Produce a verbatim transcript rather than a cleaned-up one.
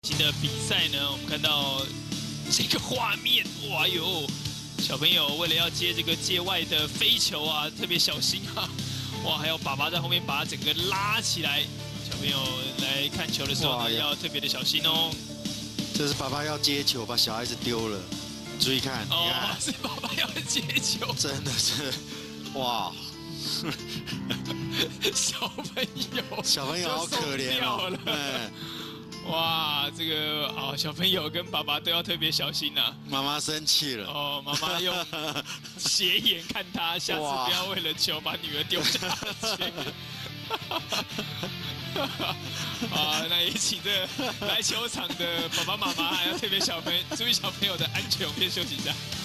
新的比赛呢，我们看到这个画面，哇哟，小朋友为了要接这个界外的飞球啊，特别小心啊！哇，还有爸爸在后面把它整个拉起来。小朋友来看球的时候呢，要特别的小心哦。 这是爸爸要接球，把小孩子丢了，注意看， 哦， 看是爸爸要接球， 真的是，哇！ 小朋友， 小朋友好可怜哦。 嗯。哇，这个啊、哦，小朋友跟爸爸都要特别小心呐、啊。 妈妈生气了。 哦，妈妈用斜眼看他，下次不要为了球把女儿丢下去。啊，那也请这来球场的爸爸妈妈还要特别小朋友注意小朋友的安全，我们先休息一下。